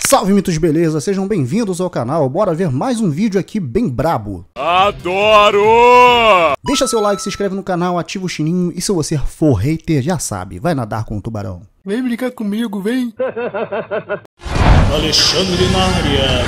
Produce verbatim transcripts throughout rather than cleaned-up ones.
Salve, mitos, beleza? Sejam bem-vindos ao canal. Bora ver mais um vídeo aqui bem brabo. Adoro! Deixa seu like, se inscreve no canal, ativa o sininho e se você for hater, já sabe, vai nadar com o tubarão. Vem brincar comigo, vem! Alexandre na área.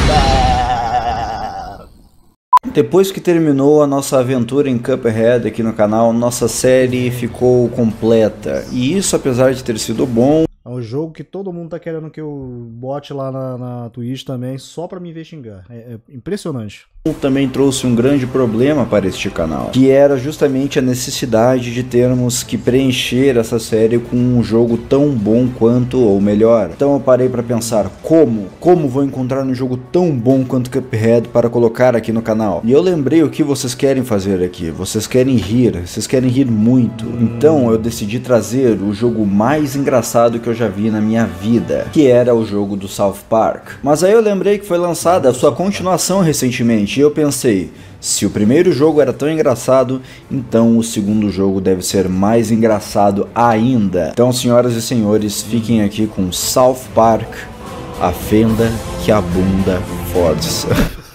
Depois que terminou a nossa aventura em Cuphead aqui no canal, nossa série ficou completa. E isso, apesar de ter sido bom... É um jogo que todo mundo tá querendo que eu bote lá na, na Twitch também, só pra me ver xingar. É, é impressionante. Também trouxe um grande problema para este canal, que era justamente a necessidade de termos que preencher essa série com um jogo tão bom quanto, ou melhor. Então eu parei para pensar, como? Como vou encontrar um jogo tão bom quanto Cuphead para colocar aqui no canal? E eu lembrei o que vocês querem fazer aqui. Vocês querem rir, vocês querem rir muito. Então eu decidi trazer o jogo mais engraçado que eu já vi na minha vida, que era o jogo do South Park. Mas aí eu lembrei que foi lançada a sua continuação recentemente. E eu pensei, se o primeiro jogo era tão engraçado, então o segundo jogo deve ser mais engraçado ainda. Então, senhoras e senhores, fiquem aqui com South Park, a fenda que a bunda força.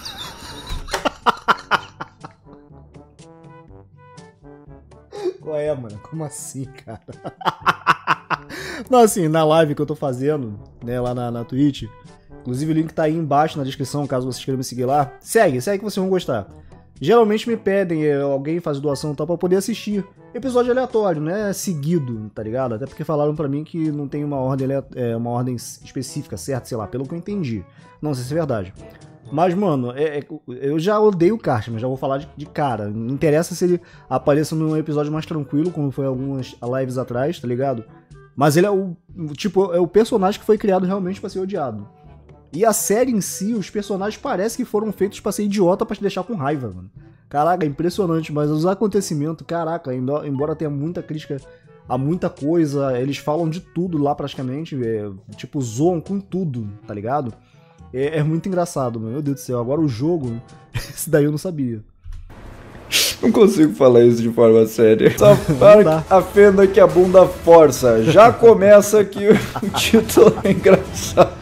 Qual é, mano? Como assim, cara? Não, assim, na live que eu tô fazendo, né, lá na, na Twitch, inclusive o link tá aí embaixo na descrição, caso vocês queiram me seguir lá. Segue, segue que vocês vão gostar. Geralmente me pedem, alguém faz doação e tal, pra poder assistir episódio aleatório, né, seguido, tá ligado? Até porque falaram pra mim que não tem uma ordem, é, uma ordem específica, certo? Sei lá, pelo que eu entendi. Não sei se é verdade. Mas, mano, é, é, eu já odeio o Cartman, já vou falar de, de cara. Não interessa se ele apareça num episódio mais tranquilo, como foi algumas lives atrás, tá ligado? Mas ele é o, tipo, é o personagem que foi criado realmente pra ser odiado. E a série em si, os personagens parecem que foram feitos pra ser idiota, pra te deixar com raiva, mano. Caraca, é impressionante, mas os acontecimentos, caraca, embora tenha muita crítica a muita coisa, eles falam de tudo lá praticamente, é, tipo, zoam com tudo, tá ligado? É, é muito engraçado, mano, meu Deus do céu. Agora o jogo, esse daí eu não sabia. Não consigo falar isso de forma séria. South Park, a fenda que a bunda força. Já começa aqui o título é engraçado.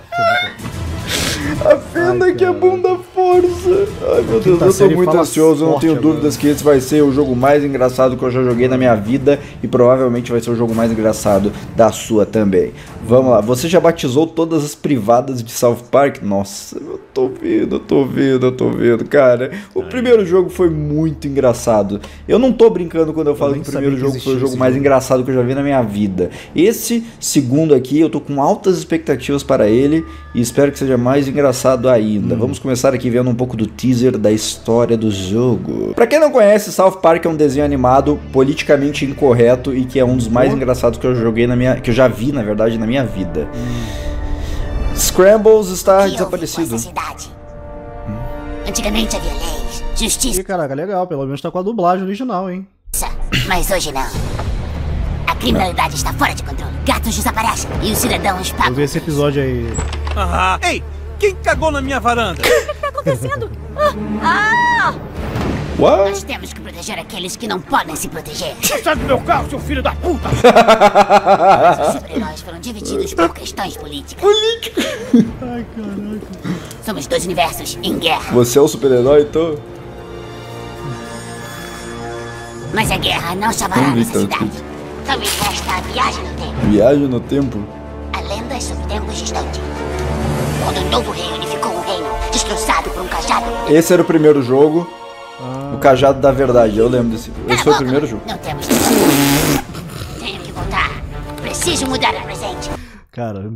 A fenda Ai, que a bunda força. Ai, meu Deus, eu tô muito ansioso. Eu não tenho dúvidas que esse vai ser o jogo mais engraçado que eu já joguei na minha vida. E provavelmente vai ser o jogo mais engraçado da sua também. Vamos lá, você já batizou todas as privadas de South Park? Nossa, eu tô vendo, eu tô vendo, eu tô vendo, cara. O Ai, primeiro jogo foi muito engraçado. Eu não tô brincando quando eu falo eu que o primeiro jogo foi o jogo mais jogo. engraçado que eu já vi na minha vida. Esse segundo aqui, eu tô com altas expectativas para ele e espero que seja mais engraçado ainda. Hum. Vamos começar aqui vendo um pouco do teaser da história do jogo. Pra quem não conhece, South Park é um desenho animado politicamente incorreto e que é um dos mais oh. engraçados que eu joguei na minha, que eu já vi, na verdade, na minha minha vida. Hum. Scrambles está desaparecido. Hum. Antigamente havia leis, justiça. Ih, caraca, legal, pelo menos tá com a dublagem original, hein? Mas hoje não. A criminalidade não. está fora de controle. Gatos desaparecem e os cidadãos pagam. Vou ver esse episódio aí. Ah, ei, quem cagou na minha varanda? O que está acontecendo? Ah! What? Nós temos que proteger aqueles que não podem se proteger. Sai do meu carro, seu filho da puta! Os super-heróis foram divididos por questões políticas. Política? Ai, caraca. Somos dois universos em guerra. Você é o super-herói, então? Mas a guerra não salvará a nossa cidade. Só me resta a viagem no tempo. Viagem no tempo? A lenda sobre tempos distantes. Quando um novo rei unificou um reino, destroçado por um cajado. Esse era o primeiro jogo. Ah. O Cajado da Verdade, eu lembro desse. Esse foi o primeiro jogo. Não temos. Tenho que voltar. Preciso mudar o presente. Cara.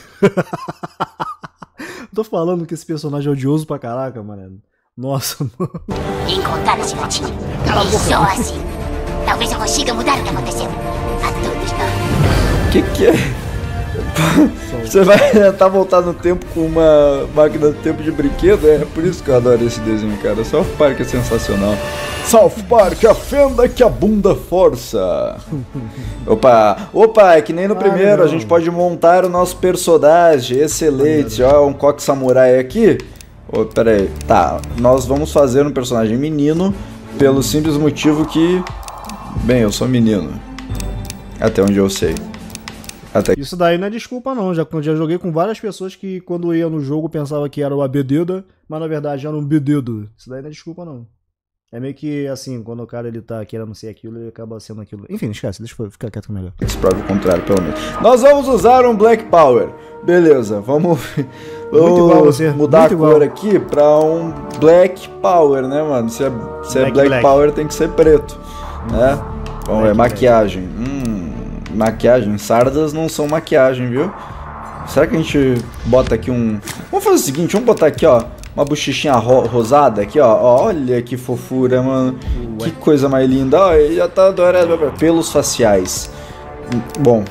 Tô falando que esse personagem é odioso pra caraca, mano. Nossa, mano. Encontrar esse gatinho. Cala a boca. Só assim. Talvez eu consiga mudar o que aconteceu. A todos nós. Que que é? Você vai tentar voltar no tempo com uma máquina do tempo de brinquedo? É por isso que eu adoro esse desenho, cara. South Park é sensacional. South Park, a fenda que a bunda força. Opa, opa, é que nem no primeiro. A gente pode montar o nosso personagem. Excelente, ó, um coque samurai aqui. Oh, pera aí, tá, nós vamos fazer um personagem menino pelo simples motivo que... Bem, eu sou menino. Até onde eu sei. Até... Isso daí não é desculpa não, já, já joguei com várias pessoas que quando ia no jogo pensava que era uma bedida, mas na verdade era um bededo. Isso daí não é desculpa não. É meio que assim, quando o cara ele tá querendo ser aquilo, ele acaba sendo aquilo. Enfim, esquece, deixa eu ficar quieto melhor. Esse prova o contrário, pelo menos. Nós vamos usar um Black Power. Beleza, vamos, vamos igual você. mudar Muito a cor igual. aqui pra um Black Power, né, mano? Se é, se é Black, Black, black. Power tem que ser preto, né? Vamos ver, Black, maquiagem. Hum, maquiagem. Sardas não são maquiagem, viu? Será que a gente bota aqui um... Vamos fazer o seguinte, vamos botar aqui, ó, uma bochechinha ro rosada aqui, ó. Olha que fofura, mano. Ué. Que coisa mais linda. Ó, já tá adorando. Pelos faciais. Bom.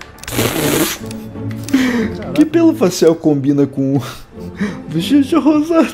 Que pelo facial combina com bochecha rosada?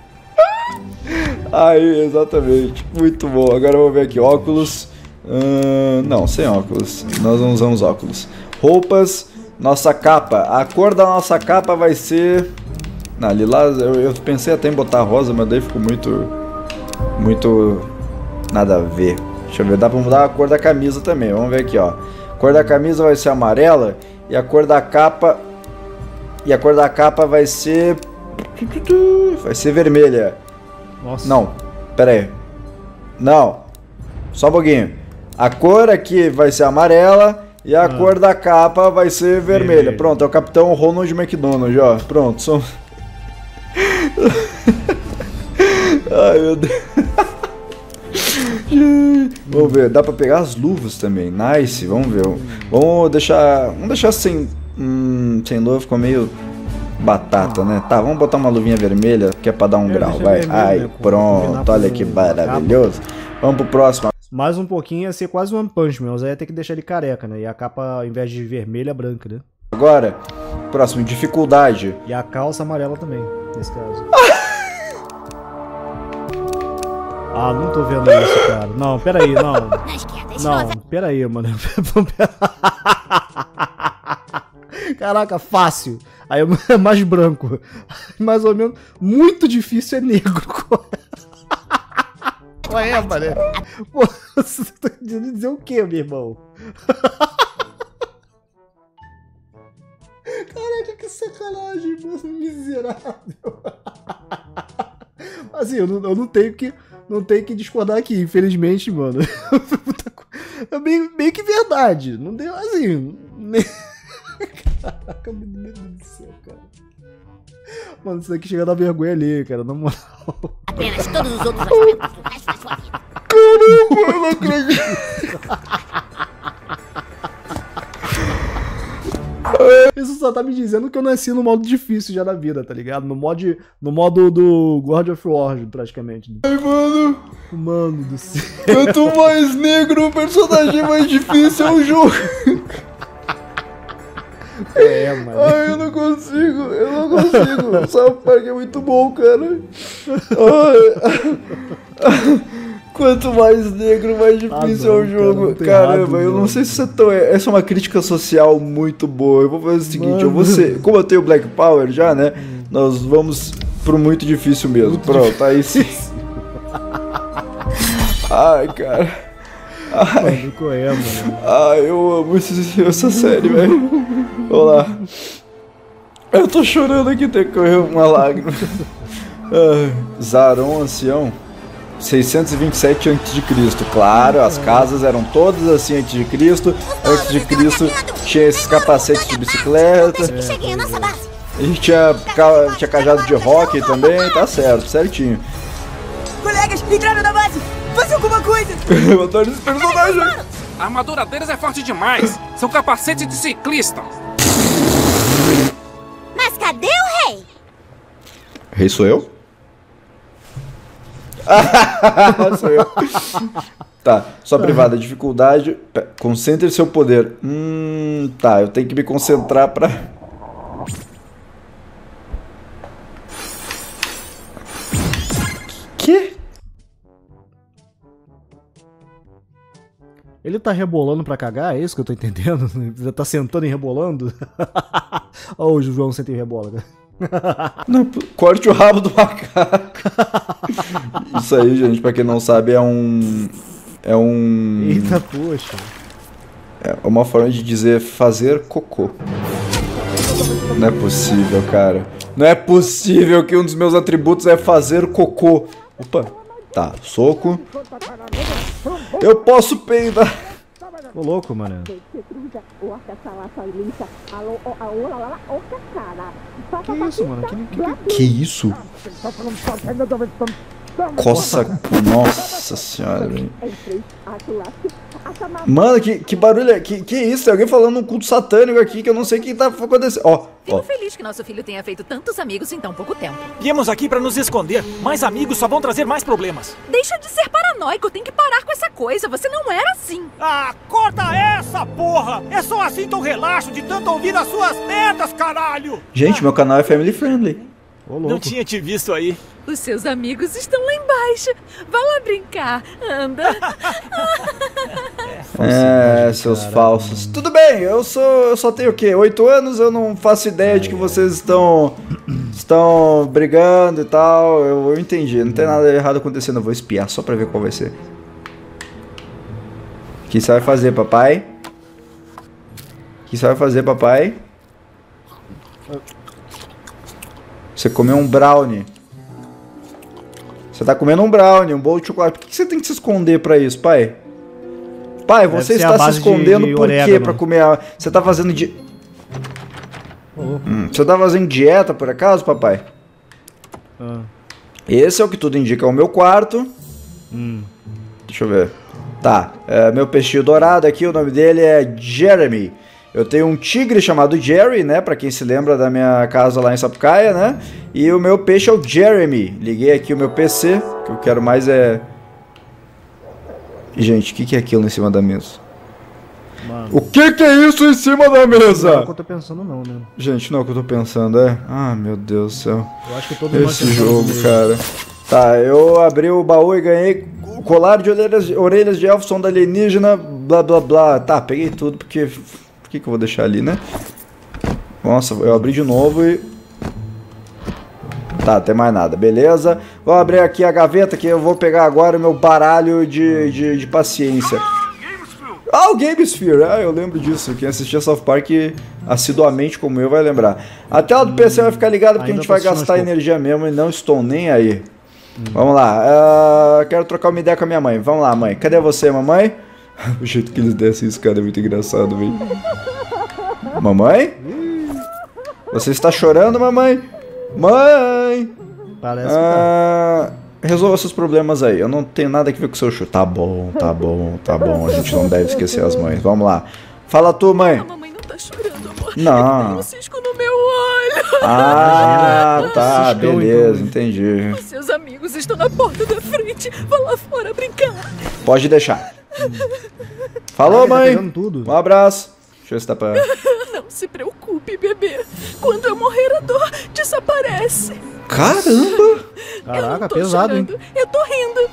Aí, exatamente. Muito bom. Agora vamos ver aqui. Óculos. Uh, não, sem óculos. Nós não usamos óculos. Roupas. Nossa capa. A cor da nossa capa vai ser... Não, lilás, eu, eu pensei até em botar rosa, mas daí ficou muito... Muito... Nada a ver. Deixa eu ver, dá pra mudar a cor da camisa também. Vamos ver aqui, ó. A cor da camisa vai ser amarela. E a cor da capa... E a cor da capa vai ser... Vai ser vermelha. Nossa. Não, pera aí. Não. Só um pouquinho. A cor aqui vai ser amarela. E a ah. cor da capa vai ser vermelha. Vermelho. Pronto, é o Capitão Ronald McDonald, ó. Pronto, somos... Ai, meu Deus. Vamos ver, dá pra pegar as luvas também. Nice, vamos ver. Vamos deixar. Vamos deixar sem. Hum, sem luva, ficou meio batata, né? Tá, vamos botar uma luvinha vermelha, que é pra dar um é, grau, vai. Vermelho, Ai, né, pronto, olha que maravilhoso. Vamos pro próximo. Mais um pouquinho ia ser quase um One Punch Man, mas aí ia ter que deixar ele careca, né? E a capa, ao invés de vermelha, é branca, né? Agora, próximo, dificuldade. E a calça amarela também, nesse caso. Ah, não tô vendo isso, cara. Não, peraí, não. Não, peraí, mano. Caraca, fácil. Aí é mais branco. Mais ou menos. Muito difícil é negro. Qual é, mano? Pô, você tá querendo dizer o quê, meu irmão? Caraca, que sacanagem, mano. Miserável. Assim, eu não, eu não tenho que... Não tem que discordar aqui, infelizmente, mano. É meio, meio que verdade. Não deu assim. Nem... Caraca, meu Deus do céu, cara. Mano, isso daqui chega a dar vergonha ali, cara, na moral. Apenas todos os outros orçamentos do resto da sua vida. Caramba, eu não acredito. Isso só tá me dizendo que eu nasci no modo difícil já da vida, tá ligado? No modo, no modo do God of War, praticamente. Ai, mano. Mano do céu. Quanto mais negro o personagem, mais difícil é o jogo. É, mano. Ai, eu não consigo, eu não consigo. O South Park é muito bom, cara. Ai. Quanto mais negro, mais difícil ah, não, é o jogo. Cara, Caramba, errado, eu não sei se isso é tão... Essa é uma crítica social muito boa. Eu vou fazer o seguinte, mano. eu vou ser... Como eu tenho Black Power já, né? Hum. Nós vamos pro muito difícil mesmo. Muito Pronto, difícil. Aí sim. Ai, cara. Ai, mano, qual é, mano? Ai, eu amo esse, essa série, velho. Vamos lá. Eu tô chorando aqui, tem que correr uma lágrima. Ai, Zaron, ancião. seiscentos e vinte e sete antes de Cristo. Claro, as casas eram todas assim antes de Cristo. Antes de Cristo tinha esses capacetes de bicicleta. A gente tinha, tinha cajado de rock também. Tá certo, certinho. Colegas, entraram na base! Faça alguma coisa! Eu adoro esse personagem. A armadura deles é forte demais. São capacetes de ciclista. Mas cadê o rei? Rei sou eu? Sou eu. Tá, só privada, dificuldade. Concentre seu poder. Hum, tá, eu tenho que me concentrar pra. Que? Ele tá rebolando pra cagar? É isso que eu tô entendendo? Ele tá sentando e rebolando? Olha o João senta e rebola, cara. Não, corte o rabo do macaco. Isso aí, gente, pra quem não sabe, é um... É um... Eita, poxa. É uma forma de dizer fazer cocô. Não é possível, cara. Não é possível que um dos meus atributos é fazer cocô. Opa. Tá, soco. Eu posso peidar. Ô, louco, mano. Que isso, mano? Que, que... que isso? Coça. Nossa senhora, velho. Mano, que, que barulho é? Que, que isso? Tem alguém falando um culto satânico aqui que eu não sei o que tá acontecendo. Ó, Fico ó. feliz que nosso filho tenha feito tantos amigos em tão pouco tempo. Viemos aqui pra nos esconder. Mais amigos só vão trazer mais problemas. Deixa de ser paranoico, tem que parar com essa coisa. Você não era assim. Ah, corta essa, porra! É só assim que eu relaxo de tanto ouvir as suas merdas, caralho! Gente, ah. meu canal é family friendly. Ô, louco. Não tinha te visto aí. Os seus amigos estão lá embaixo. Vá lá brincar. Anda. É, seus falsos. Tudo bem, eu sou. Eu só tenho o quê? Oito anos, eu não faço ideia de que vocês estão. Estão brigando e tal. Eu, eu entendi, não tem nada errado acontecendo. Eu vou espiar só pra ver qual vai ser. O que você vai fazer, papai? O que você vai fazer, papai? Você comeu um brownie. Você tá comendo um brownie, um bolo de chocolate. Por que você tem que se esconder pra isso, pai? Pai, Deve você ser a está se base escondendo de- de por quê orégano. pra comer a... Você tá fazendo di... Ô, Hum, Você tá fazendo dieta, por acaso, papai? ah, Esse é o que tudo indica, é o meu quarto. hum. Deixa eu ver. Tá, é, meu peixinho dourado aqui, o nome dele é Jeremy. Eu tenho um tigre chamado Jerry, né? Pra quem se lembra da minha casa lá em Sapucaia, né? E o meu peixe é o Jeremy. Liguei aqui o meu P C, o que eu quero mais é... Gente, o que, que é aquilo em cima da mesa? Mano, O que, que é isso em cima da não é o mesa? que eu tô pensando, não, né? Gente, não é o que eu tô pensando, é? Ah, meu Deus do céu. Eu acho que todo mundo Esse jogo, cara. Tá, eu abri o baú e ganhei o colar de orelhas, orelhas de elfo, som da alienígena, blá blá blá. Tá, peguei tudo porque... Por que que eu vou deixar ali, né? Nossa, eu abri de novo e... Tá, tem mais nada, beleza. Vou abrir aqui a gaveta que eu vou pegar agora o meu baralho de, de, de paciência. Ah, o Gamesphere, ah, eu lembro disso. Quem assistia South Park assiduamente como eu vai lembrar. A tela do P C vai ficar ligada porque a Ainda gente vai tô assistindo gastar aos poucos. energia mesmo e não estou nem aí. Vamos lá, ah, quero trocar uma ideia com a minha mãe. Vamos lá, mãe. Cadê você, mamãe? O jeito que eles descem isso, cara, é muito engraçado, velho. Mamãe? Você está chorando, mamãe? Mãe! Parece que tá. Ah, resolva seus problemas aí. Eu não tenho nada a ver com o seu chute. Tá bom, tá bom, tá bom. A gente não deve esquecer as mães. Vamos lá. Fala tu, mãe. A mamãe não tá chorando, amor. Não. É que tem um cisco no meu olho. Ah, tá, Ciscão, beleza, então. entendi. Os seus amigos estão na porta da frente. Vá lá fora brincar. Pode deixar. Falou, Caraca, tá mãe. pegando tudo. Um abraço. Deixa eu ver se dá pra... Não se preocupe, bebê. Quando eu morrer, a dor desaparece. Caramba! Eu não Caraca, tô pesado, hein? chorando. Eu tô rindo.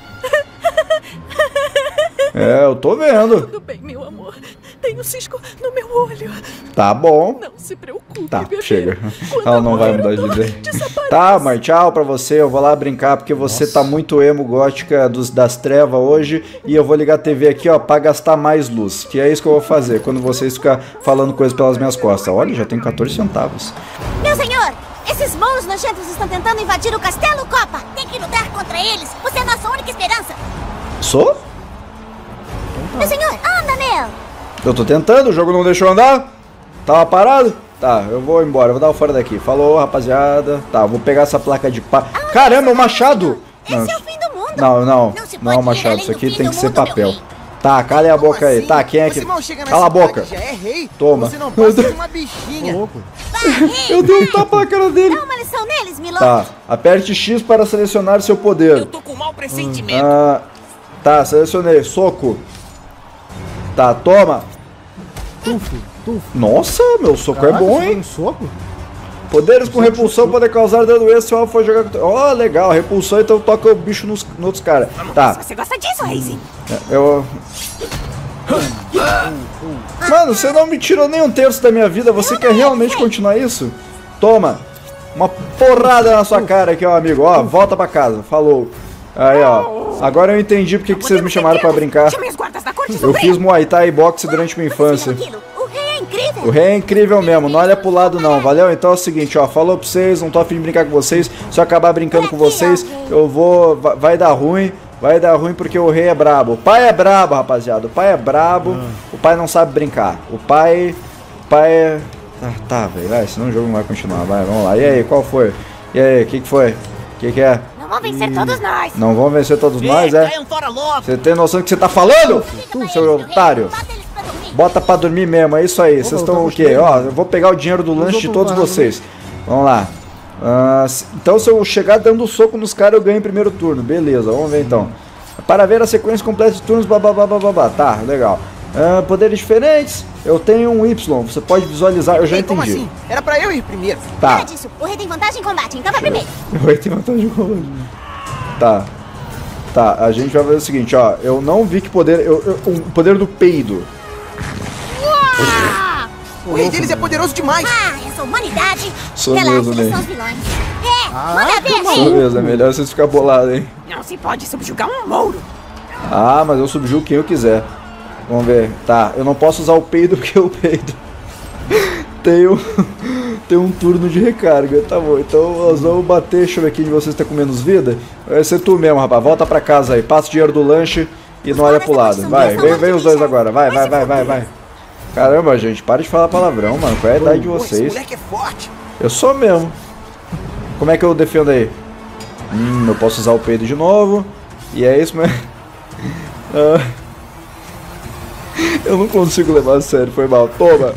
É, eu tô vendo. Tudo bem, meu amor. Tem um cisco no meu olho. Tá bom. Não se preocupe, Tá, bebê. chega. Quando Ela eu não vai morrer, mudar a de dor ideia. desaparece. Tá, mãe, tchau pra você. Eu vou lá brincar porque você tá muito emo gótica dos, das trevas hoje. E eu vou ligar a T V aqui, ó, pra gastar mais luz. Que é isso que eu vou fazer quando vocês ficarem falando coisas pelas minhas costas. Olha, já tenho quatorze centavos. Meu senhor, esses molos nojentos estão tentando invadir o castelo Copa. Tem que lutar contra eles. Você é nossa única esperança. Sou? Meu senhor, anda, meu. Eu tô tentando, o jogo não deixou andar. Tava parado? Tá, eu vou embora, eu vou dar o fora daqui. Falou, rapaziada. Tá, eu vou pegar essa placa de pá. Caramba, é um machado! Esse é o fim do mundo. Não, não, Não se não é um pode ir machado, além isso do aqui fim tem do que ser mundo, meu papel. rei. Tá, cala a boca aí. assim? Tá, quem é que... Você mal chega na Cala a cidade, boca. já é rei. Toma. Você não passa de uma bichinha. Ô, louco. Eu dei um tapa na cara dele. Dá uma lição neles, Milord. Tá, aperte X para selecionar seu poder. Eu tô com um mau pressentimento. Ah, tá, selecionei. Soco. Tá, toma. Tufo, tufo. Nossa, meu soco Caraca, é bom, você deu hein? um soco? Poderes com repulsão podem causar dano extra se o alvo for jogar contra... Ó, legal, repulsão, então toca o bicho nos, nos outros caras. Tá, Você gosta disso, Reise? eu... Mano, você não me tirou nem um terço da minha vida, você quer realmente continuar isso? Toma, uma porrada na sua cara aqui, ó, amigo. Ó, volta pra casa, falou. Aí, ó. Agora eu entendi porque que vocês me chamaram pra brincar. Eu fiz Muay Thai e boxe durante minha infância. O rei é incrível. O rei é incrível mesmo, não olha pro lado não, valeu? Então é o seguinte, ó, falou pra vocês, não tô afim de brincar com vocês. Se eu acabar brincando com vocês, eu vou... Vai dar ruim, vai dar ruim porque o rei é brabo. O pai é brabo, rapaziada, o pai é brabo, o pai não sabe brincar. O pai... O pai é... Ah, tá, velho, vai, senão o jogo não vai continuar, vai, vamos lá. E aí, qual foi? E aí, o que que foi? O que que é? Não vão vencer todos nós. Não vão vencer todos nós, é? Você tem noção do que você tá falando? Tu, seu otário. Bota pra dormir mesmo, é isso aí. Vocês estão o quê? Ó, eu vou pegar o dinheiro do lanche de todos vocês. Vamos lá. Uh, então, se eu chegar dando soco nos caras, eu ganho em primeiro turno. Beleza, vamos ver então. Para ver a sequência completa de turnos, babá. Tá, legal. Uh, poderes diferentes. Eu tenho um Y, você pode visualizar, eu já Ei, entendi. como assim? Era pra eu ir primeiro. Tá. Nada disso. O rei tem vantagem em combate, então vai primeiro. O rei tem vantagem em combate. Tá. Tá, a gente vai fazer o seguinte, ó. Eu não vi que poder... Eu, eu, o poder do peido. O rei deles é poderoso demais. Ah, essa humanidade. Sou Relaxa, mesmo, eles né? são os vilões. É, manda ver, Só rei. mesmo, é melhor vocês ficarem bolados, hein. Não se pode subjugar um mouro. Ah, mas eu subjugo quem eu quiser. Vamos ver. Tá, eu não posso usar o peido porque o peido tem um, tem um turno de recarga. Tá bom, então nós vamos bater. Deixa eu ver aqui de vocês tá com menos vida. Vai ser tu mesmo, rapaz. Volta pra casa aí. Passa o dinheiro do lanche e não olha pro lado. Vai, vem, vem os dois agora. Vai, vai, vai, vai, vai. Caramba, gente, para de falar palavrão, mano. Qual é a idade de vocês? Esse moleque é forte. Eu sou mesmo. Como é que eu defendo aí? Hum, eu posso usar o peido de novo. E é isso mesmo. Ah, eu não consigo levar a sério, foi mal. Toma.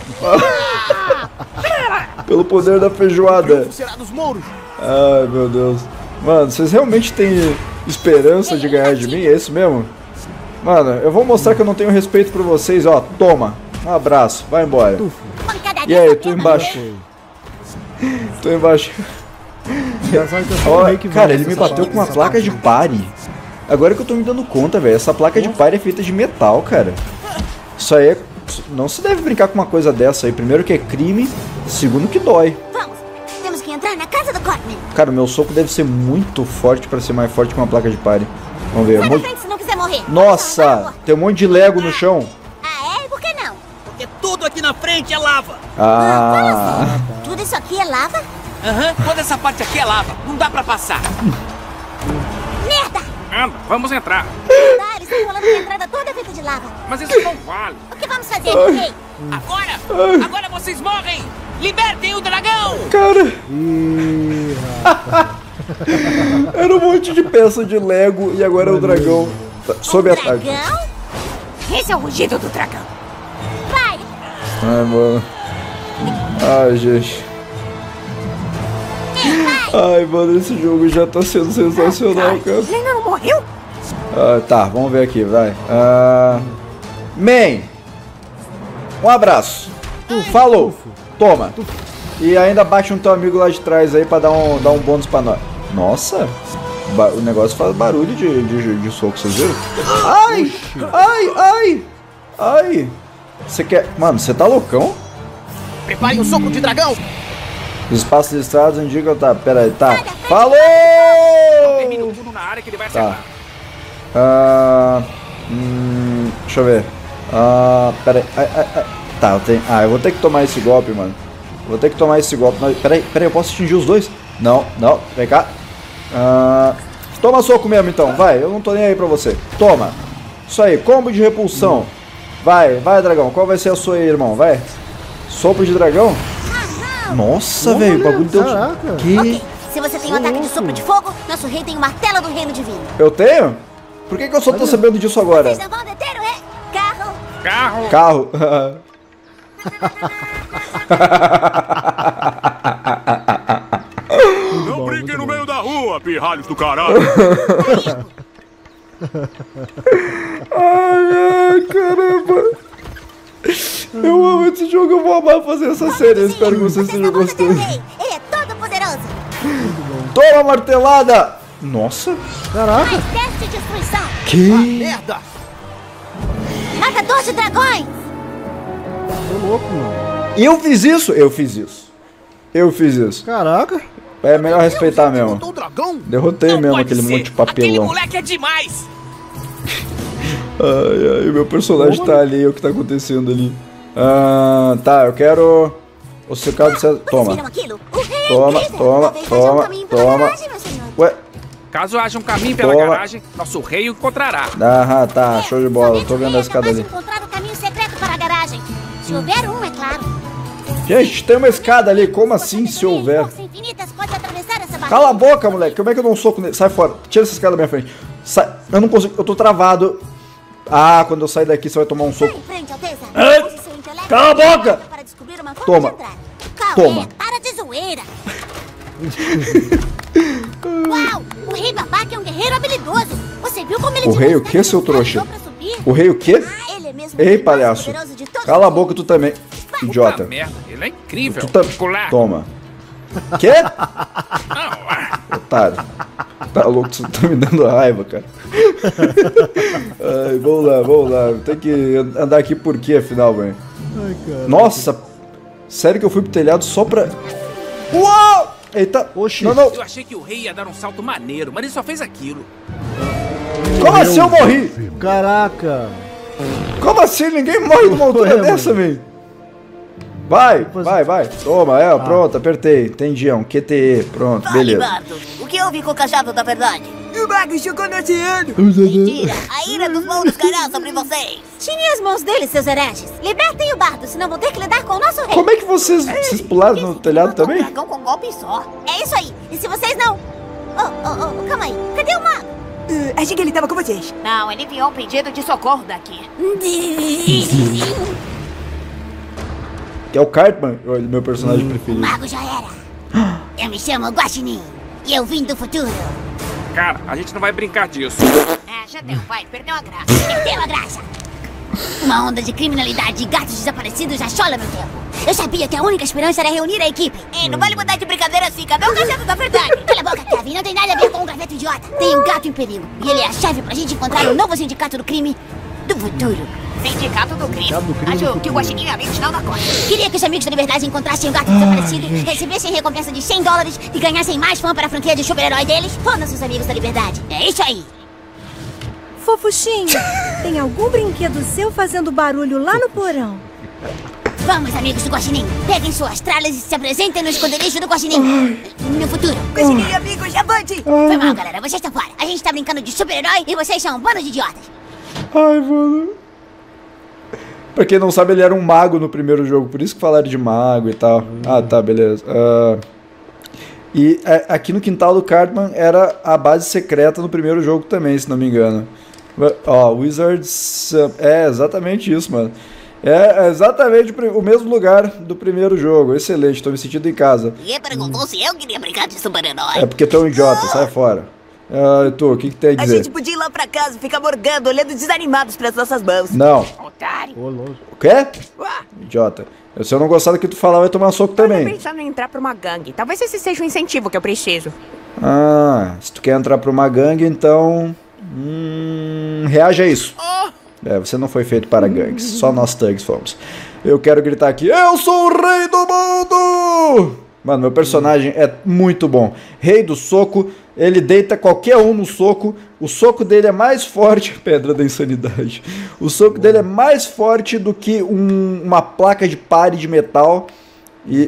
Pelo poder da feijoada. Será dos mouros? Ai, meu Deus. Mano, vocês realmente têm esperança de ganhar de mim? É isso mesmo? Mano, eu vou mostrar que eu não tenho respeito por vocês. Ó, toma. Um abraço. Vai embora. E aí, tô embaixo. Tô embaixo. Ó, cara, ele me bateu com uma placa de pare. Agora que eu tô me dando conta, velho. Essa placa de pare é feita de metal, cara. Isso aí é... Não se deve brincar com uma coisa dessa aí. Primeiro que é crime, segundo que dói. Vamos, temos que entrar na casa do Cortman. Cara, o meu soco deve ser muito forte pra ser mais forte que uma placa de pare. Vamos ver. Sai Um da monte... frente se não quiser morrer. Nossa, tem um monte de Lego no chão. Ah, é? Por que não? Porque tudo aqui na frente é lava. Ah, Tudo isso aqui é lava? Aham, toda essa parte aqui é lava. Não dá pra passar. Merda! Anda, vamos entrar. Tá, eles estão falando que a entrada toda é feita de lava. Mas isso não vale. O que vamos fazer, rei? Agora! Agora vocês morrem! Libertem o dragão! cara. Era um monte de peça de Lego e agora é o dragão sob ataque. Dragão? Esse é o rugido do dragão. Vai! Ai, mano. Ai, gente. Ai, mano, esse jogo já tá sendo sensacional, cara. Ele ainda não morreu? Ah, tá, vamos ver aqui, vai. Ah, Man, um abraço. Falou. Toma. E ainda bate um teu amigo lá de trás aí pra dar um, dar um bônus pra nós. Nossa, o negócio faz barulho de, de, de soco, vocês viram? Ai, ai, ai, ai. Você quer... Mano, você tá loucão? Prepare um soco de dragão. Os espaços listrados indicam... Tá, pera aí, tá. Falou! Termina o turno na área que ele vai Tá. acertar. Ah, hum, deixa eu ver. Ah, pera aí. Ai, ai, ai. Tá, eu tenho... Ah, eu vou ter que tomar esse golpe, mano. Vou ter que tomar esse golpe. Mas, pera aí, pera aí, eu posso atingir os dois? Não, não, vem cá. Ah, toma soco mesmo, então. Vai, eu não tô nem aí pra você. Toma. Isso aí, combo de repulsão. Vai, vai, dragão. Qual vai ser a sua aí, irmão? Vai. Sopro de dragão? Nossa, velho, o bagulho deu... Caraca. Que... Ok, se você tem um ataque de sopro de fogo, nosso rei tem o martelo do reino divino. Eu tenho? Por que, que eu só tô sabendo disso agora? Vocês não vão deter o rei? Carro! Carro! Carro. Não brinquem no meio da rua, pirralhos do caralho. Ai, ai, caramba. Eu amo esse jogo, eu vou amar fazer essa série. Eu espero que vocês Vocês estejam não vão deter o gostando. rei! Ele é todo poderoso! Toma, martelada! Nossa. Caraca. Mais teste de destruição! Que? Merda. Matador de dragões! Tô louco, mano. Eu fiz isso? Eu fiz isso. Eu fiz isso. Caraca. É melhor respeitar mesmo. Botou o dragão. dragão? Derrotei Não mesmo pode aquele ser. monte de papelão. Aquele moleque é demais! Ai, ai, meu personagem tá ali, o que tá acontecendo ali. Ah, tá, eu quero... O seu cabo... Você... Toma. Toma, toma, toma, toma. Ué? Caso haja um caminho pela Toma. garagem, nosso rei o encontrará. Ah, tá, show de bola. Eu tô vendo a escada ali. encontrar o caminho secreto para a garagem. Se houver um, é claro. Gente, tem uma escada ali. Como assim, se houver? Infinitas pode atravessar essa barreira. Cala a boca, moleque. Como é que eu dou um soco nele? Sai fora. Tira essa escada da minha frente. Sai. Eu não consigo. Eu tô travado. Ah, quando eu sair daqui, você vai tomar um soco. Ai, cala a boca! Toma. Toma. Para de zoeira. Uau! O rei babaca é um guerreiro habilidoso. Você viu como ele... O rei o que, seu trouxa? O rei o quê? Ah, ele é mesmo Ei, o palhaço. mais poderoso de todos Cala a os boca, tu também. Idiota. Puta merda, ele é incrível. Tu tá... Toma. Quê? Otário. Tá louco, você tá me dando raiva, cara. Ai, vamos lá, vamos lá. Tem que andar aqui por quê, afinal, velho? Nossa, sério que eu fui pro telhado só pra... Uau! Eita, Oxi. Não, não. Eu achei que o rei ia dar um salto maneiro, mas ele só fez aquilo. Como assim eu morri? Caraca. Como assim? Ninguém morre numa altura Ué, dessa, velho. Vai, vai, vai. Toma, é, pronto, apertei. Entendi, é um Q T E. Pronto, beleza. Bardo, o que houve com o cajado da verdade? O mago chegou no oceano. Mentira, a ira dos mundos cairá sobre vocês. Tirem as mãos dele, seus hereges. Libertem o bardo, senão vão ter que lidar com o nosso rei. Como é que vocês, vocês pularam no telhado também? Um dragão com um golpe só. É isso aí. E se vocês não... Oh, oh, oh, calma aí. Cadê o mago? Uh, achei que ele tava com vocês. Não, ele enviou um pedido de socorro daqui. Que é o Cartman, meu personagem O preferido. mago já era. Eu me chamo Guaxinim e eu vim do futuro. Cara, a gente não vai brincar disso. É, já deu, vai. Perdeu a graça. Perdeu a graça. Uma onda de criminalidade e gatos desaparecidos assola meu tempo. Eu sabia que a única esperança era reunir a equipe. Ei, não vale mudar de brincadeira assim. Cadê o cajado da verdade? Cala a boca, Kevin. Não tem nada a ver com um graveto idiota. Tem um gato em perigo. E ele é a chave pra gente encontrar o novo sindicato do crime do futuro. Sindicato do crime? Sindicato do crime do Acho que o Guaxinim é mente não dá conta. Queria que os amigos da liberdade encontrassem o gato desaparecido, recebessem recompensa de cem dólares e ganhassem mais fã para a franquia de super-herói deles. Foda-se os amigos da liberdade. É isso aí. Fofuxinho, tem algum brinquedo seu fazendo barulho lá no porão? Vamos, amigos do Guaxinim. Peguem suas tralhas e se apresentem no esconderijo do Guaxinim. No futuro. Guaxinim e amigos, avante! Foi mal, galera. Vocês estão fora. A gente tá brincando de super-herói e vocês são um bando de idiotas. Ai, mano. Pra quem não sabe, ele era um mago no primeiro jogo, por isso que falaram de mago e tal. Hum. Ah, tá, beleza. Uh, e é, aqui no quintal do Cartman era a base secreta no primeiro jogo também, se não me engano. Ó, Wizards... É exatamente isso, mano. É exatamente o mesmo lugar do primeiro jogo. Excelente, tô me sentindo em casa. Ninguém perguntou hum. se eu queria brincar de super-herói. É porque tu é um idiota, sai fora. Ah, tu, o que que tem a dizer? A gente podia ir lá pra casa, ficar morgando, olhando desanimados pras nossas mãos. Não. Otário. O quê? Uá. Idiota. Se eu não gostar do que tu falar, vai tomar soco também. Eu tô pensando em entrar pra uma gangue. Talvez esse seja o incentivo que eu preciso. Ah, se tu quer entrar pra uma gangue, então... Hum, reage a isso. Oh. É, você não foi feito para gangues. Só nós thugs fomos. Eu quero gritar aqui, eu sou o rei do mundo! Mano, meu personagem é muito bom. Rei do soco, ele deita qualquer um no soco. O soco dele é mais forte... Pedra da insanidade. O soco dele é mais forte do que um, uma placa de pare de metal. E...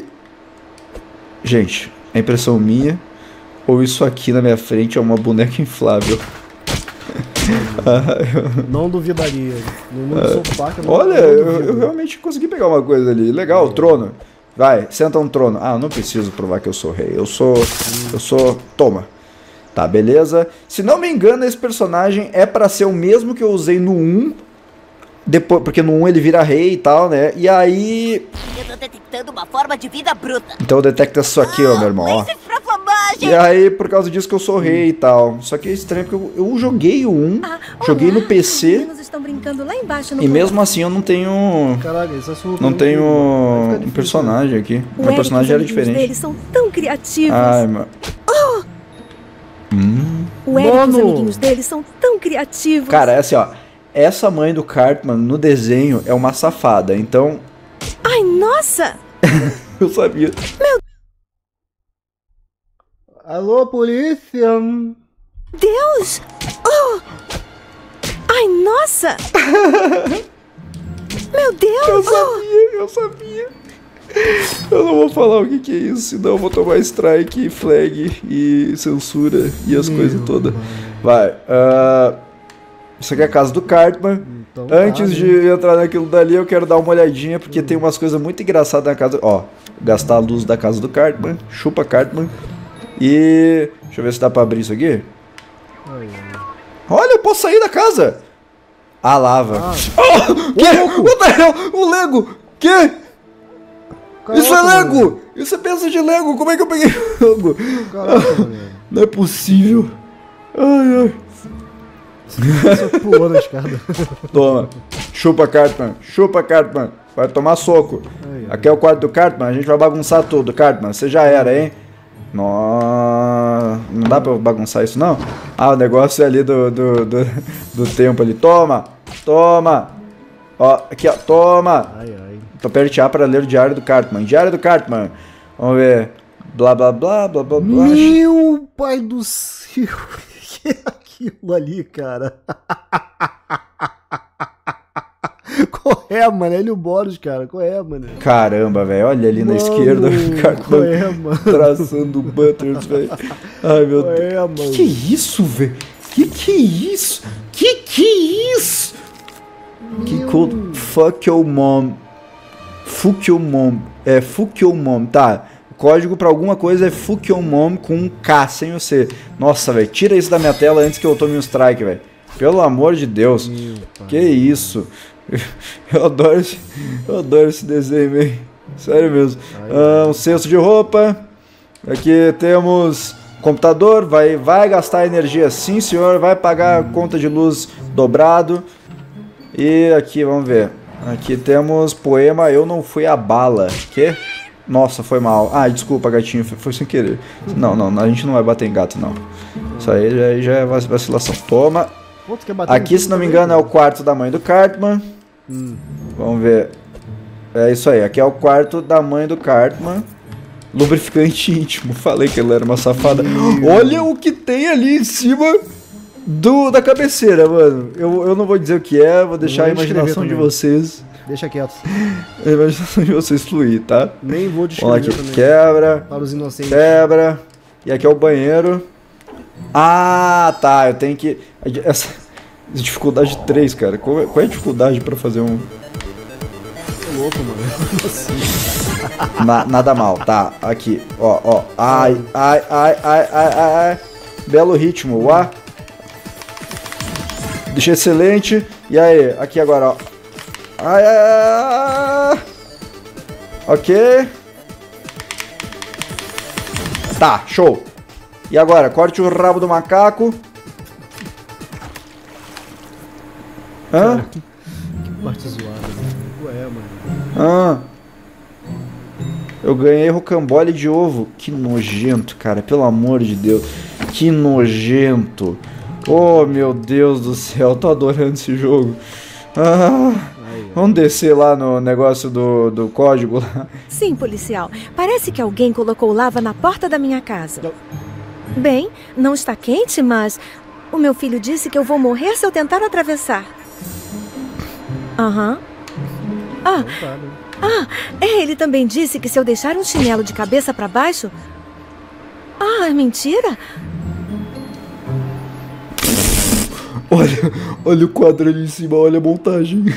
Gente, é impressão minha. Ou isso aqui na minha frente é uma boneca inflável. Não duvidaria. No uh, sofá, que eu não, olha, eu, eu realmente consegui pegar uma coisa ali. Legal, o trono. Vai, senta no trono. Ah, eu não preciso provar que eu sou rei. Eu sou... Eu sou... Toma. Tá, beleza. Se não me engano, esse personagem é pra ser o mesmo que eu usei no um. Depois, porque no um ele vira rei e tal, né? E aí... Eu tô detectando uma forma de vida bruta. Então detecta isso aqui, ó, meu irmão, ó. E aí, por causa disso que eu sou rei e tal. Só que é estranho, porque eu, eu joguei o um, ah, joguei olá, no P C, estão brincando lá embaixo no e mesmo assim eu não tenho... Caraca, isso é não tenho um personagem aqui. O Meu personagem era diferente. Eles são tão criativos. Ai, mano. Oh! Hum. O Eric e os amiguinhos deles são tão criativos. Cara, é assim, ó. Essa mãe do Cartman no desenho é uma safada, então... Ai, nossa! Eu sabia. Meu Alô, polícia? Deus! Oh! Ai, nossa! Meu Deus! Eu sabia, eu sabia. Eu não vou falar o que, que é isso, senão eu vou tomar strike, flag e censura e as coisas todas. Vai. Uh, isso aqui é a casa do Cartman. Então, antes tá, de né? entrar naquilo dali, eu quero dar uma olhadinha, porque hum. tem umas coisas muito engraçadas na casa. Ó, gastar a luz da casa do Cartman. Chupa Cartman. E... deixa eu ver se dá pra abrir isso aqui. Ai, ai. Olha, eu posso sair da casa. A lava. Ah. Oh, que? What the hell? O Lego. Que? Caraca, isso é Lego. Mano. Isso é peça de Lego. Como é que eu peguei o Lego? Caraca, ah, não é possível. Ai, ai. Só pulou na escada. Toma. Chupa, Cartman. Chupa, Cartman. Vai tomar soco. Ai, ai. Aqui é o quarto do Cartman. A gente vai bagunçar tudo, Cartman. Você já era, hein? Nossa, não dá pra bagunçar isso, não? Ah, o negócio é ali do, do, do, do tempo ali. Toma, toma. Ó, aqui, ó, toma. Ai, ai. Tô apertear para ler o diário do Cartman. Diário do Cartman. Vamos ver. Blá, blá, blá, blá, blá, blá. Meu pai do céu. O que é aquilo ali, cara? Qual é, mano? Ele e o Boris, cara. Qual é, mano? Caramba, velho. Olha ali mano, na esquerda o Cartman é, mano? Traçando butters, velho. Ai, meu Deus. É, mano? Que que é isso, velho? Que que é isso? Que que é isso? Meu que cool. Fuck your mom. Fuck your mom. É, fuck your mom. Tá. O código pra alguma coisa é fuck your mom com um K sem o C. Nossa, velho. Tira isso da minha tela antes que eu tome um strike, velho. Pelo amor de Deus. Que isso? Eu adoro esse, eu adoro esse desenho, velho. Sério mesmo. Ah, um cesto de roupa. Aqui temos computador. Vai, vai gastar energia, sim, senhor. Vai pagar a conta de luz dobrado. E aqui, vamos ver. Aqui temos poema Eu Não Fui a Bala. Que? Nossa, foi mal. Ah, desculpa, gatinho. Foi, foi sem querer. Não, não, a gente não vai bater em gato, não. Isso aí já, já é vacilação. Toma. Aqui, se não me engano, é o quarto da mãe do Cartman. Hum. Vamos ver. É isso aí. Aqui é o quarto da mãe do Cartman. Lubrificante íntimo. Falei que ela era uma safada. Meu. Olha o que tem ali em cima do, da cabeceira, mano. Eu, eu não vou dizer o que é. Vou deixar a imaginação de vocês. Deixa quieto. A imaginação de vocês fluir, tá? Nem vou descrever aqui. Também. Quebra. Para os inocentes. Quebra. E aqui é o banheiro. Ah, tá. Eu tenho que... Essa... Dificuldade três, cara. Qual é, qual é a dificuldade pra fazer um... Que louco, mano. Assim. Na, nada mal, tá. Aqui, ó, ó. Ai, ai, ai, ai, ai, ai. Belo ritmo, uá. Deixa excelente. E aí, aqui agora, ó. Ai, ai, ai. Ok. Tá, show. E agora, corte o rabo do macaco. Hã? Cara, que, que parte zoada, mano. Ué, mano. Ah. Eu ganhei rocambole de ovo. Que nojento, cara. Pelo amor de Deus. Que nojento. Oh, meu Deus do céu. Tô adorando esse jogo. Ah. Vamos descer lá no negócio do, do código lá. Sim, policial. Parece que alguém colocou lava na porta da minha casa. Bem, não está quente, mas o meu filho disse que eu vou morrer se eu tentar atravessar. Aham. Uhum. Ah, ah, é, ele também disse que se eu deixar um chinelo de cabeça para baixo... Ah, é mentira? Olha, olha o quadro ali em cima, olha a montagem.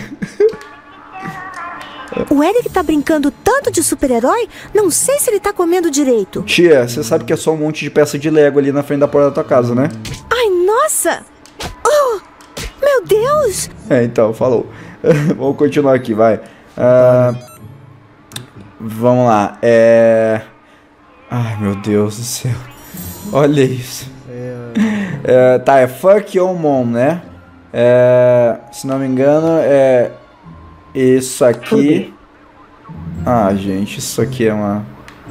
O Eric tá brincando tanto de super-herói, não sei se ele tá comendo direito. Tia, você sabe que é só um monte de peça de Lego ali na frente da porta da tua casa, né? Ai, nossa! Oh, meu Deus! É, então, falou. Vamos continuar aqui, vai. Uh, vamos lá. É... Ai, meu Deus do céu. Olha isso. É, tá, é Fuck Your Mom, né? É, se não me engano, é... Isso aqui... Ah, gente, isso aqui é uma...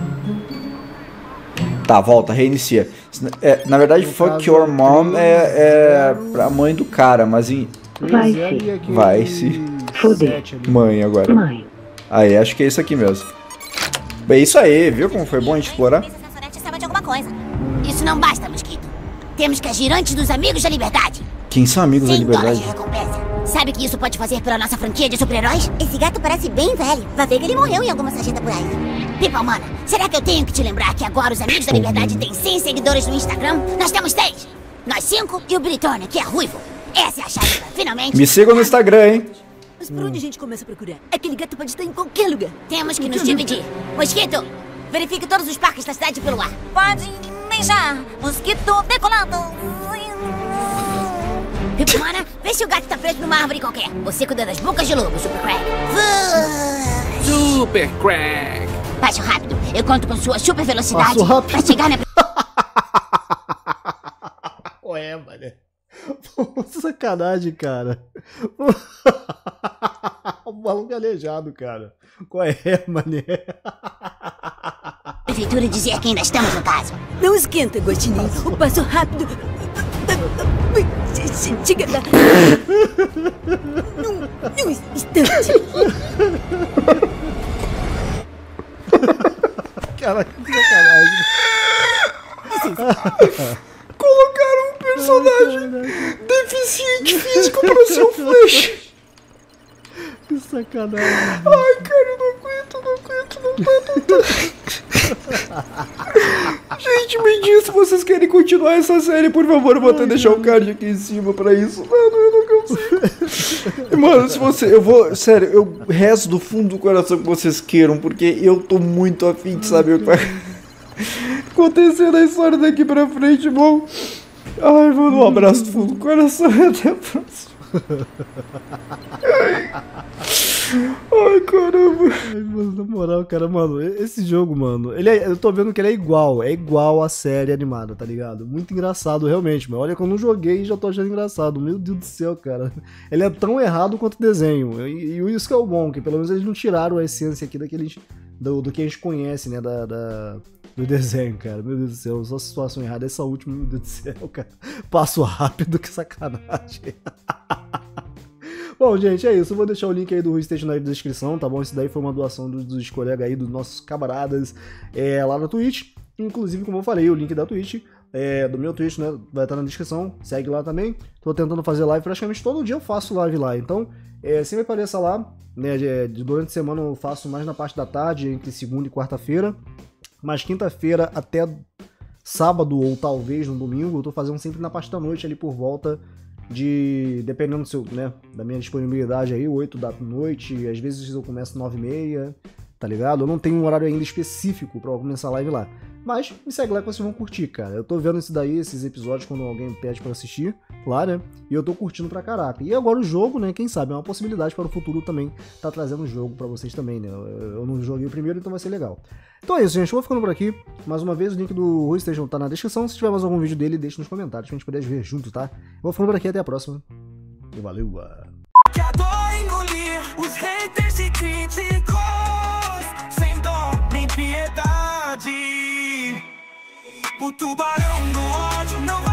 Tá, volta, reinicia. É, na verdade, no Fuck Your Mom é, é pra mãe do cara, mas em... Vai se... Vai se... Foder. Mãe agora. Mãe. Aí, acho que é isso aqui mesmo. É isso aí, viu como foi bom a gente explorar? coisa. Isso não basta, Mosquito. Temos que agir antes dos Amigos da Liberdade. Quem são Amigos da cem dólares Liberdade? de recompensa. Sabe o que isso pode fazer pela nossa franquia de super-heróis? Esse gato parece bem velho. Vai ver que ele morreu em alguma sarjeta por aí. Pipa Humana, será que eu tenho que te lembrar que agora os Amigos da Liberdade têm cem seguidores no Instagram? Nós temos três. Nós cinco e o Billy Turner, que é ruivo. Essa é a chave pra finalmente... Me sigam no Instagram, hein? Mas por onde a gente começa a procurar? Aquele gato pode estar em qualquer lugar. Temos que nos dividir. Mosquito, verifique todos os parques da cidade pelo ar. Pode deixar. Mosquito decolado. Pipa Humana, vê se o gato tá preso numa árvore qualquer. Você cuida das bocas de lobo, Super Craig. Super Craig. Passo rápido. Eu conto com sua super velocidade Passo rápido. pra chegar na... Ué, mano. Pô, sacanagem, cara. O maluco aleijado, cara. Qual é, mané? Prefeitura dizer que ainda estamos no caso. Não esquenta, Guaxinim. O passo rápido... Chega lá. Num, num instante. Cara, que sacanagem. Colocaram um personagem deficiente físico para ser o Flash. Que sacanagem. Ai, cara, eu não aguento, não aguento, não dá, não dá. Gente, me diz se vocês querem continuar essa série, por favor. Eu vou até deixar o card aqui em cima pra isso. Mano, eu não consigo. Mano, se você... Eu vou... Sério, eu rezo do fundo do coração que vocês queiram, porque eu tô muito afim de saber o que vai acontecer na história daqui pra frente, bom. Ai, mano, um abraço do fundo do coração e até a próxima. Ai. Ai, caramba. Ai, mano, na moral, cara, mano, esse jogo, mano, ele é, eu tô vendo que ele é igual, é igual a série animada, tá ligado? Muito engraçado, realmente, mas olha que eu não joguei e já tô achando engraçado, meu Deus do céu, cara. Ele é tão errado quanto o desenho, e, e isso que é o bom, que pelo menos eles não tiraram a essência aqui daqueles, do, do que a gente conhece, né, da, da, do desenho, cara. Meu Deus do céu, só situação errada, essa última, meu Deus do céu, cara. Passo rápido, que sacanagem. Bom, gente, é isso. Eu vou deixar o link aí do RuiStation na descrição, tá bom? Esse daí foi uma doação dos, dos colegas aí, dos nossos camaradas é, lá na Twitch. Inclusive, como eu falei, o link da Twitch, é, do meu Twitch, né, vai estar na descrição. Segue lá também. Tô tentando fazer live, praticamente todo dia eu faço live lá. Então, é, sempre apareça lá, né? De, de, durante a semana eu faço mais na parte da tarde, entre segunda e quarta-feira. Mas quinta-feira até sábado, ou talvez no domingo, eu tô fazendo sempre na parte da noite, ali por volta de, dependendo do seu, né, da minha disponibilidade aí, oito da noite, às vezes eu começo nove e meia, tá ligado? Eu não tenho um horário ainda específico pra começar a live lá. Mas me segue lá que vocês vão curtir, cara. Eu tô vendo isso daí, esses episódios, quando alguém pede pra assistir lá, né? E eu tô curtindo pra caraca. E agora o jogo, né? Quem sabe, é uma possibilidade para o futuro também tá trazendo o jogo pra vocês também, né? Eu não joguei o primeiro, então vai ser legal. Então é isso, gente. Eu vou ficando por aqui. Mais uma vez, o link do RuiStation tá na descrição. Se tiver mais algum vídeo dele, deixe nos comentários pra gente poder ver junto, tá? Eu vou ficando por aqui, até a próxima. E valeu! Quero engolir os haters e críticos sem dó nem piedade. O tubarão do ódio não